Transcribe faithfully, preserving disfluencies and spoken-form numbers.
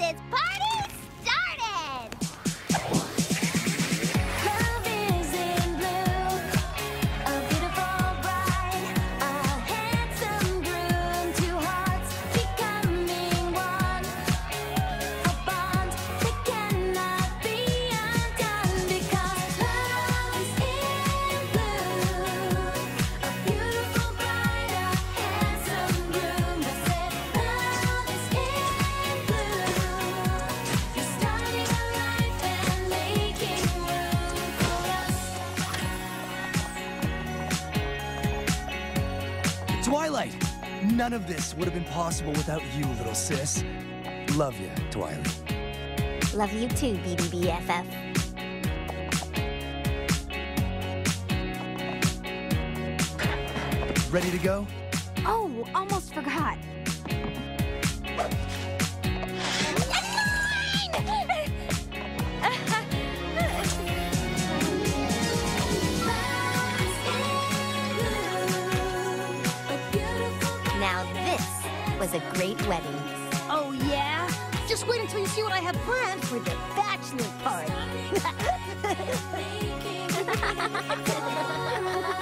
this party started! Love is in blue, a beautiful bride, a handsome groom, two hearts becoming one, a bond that cannot be undone because love is in blue, a beautiful bride, a handsome groom. I said love is in blue. You're starting a life and making room for us. Twilight! None of this would have been possible without you, little sis. Love you, Twilight. Love you too, B B B F F. Ready to go? Oh, almost forgot. Now this was a great wedding. Oh, yeah? Just wait until you see what I have planned for the bachelor party.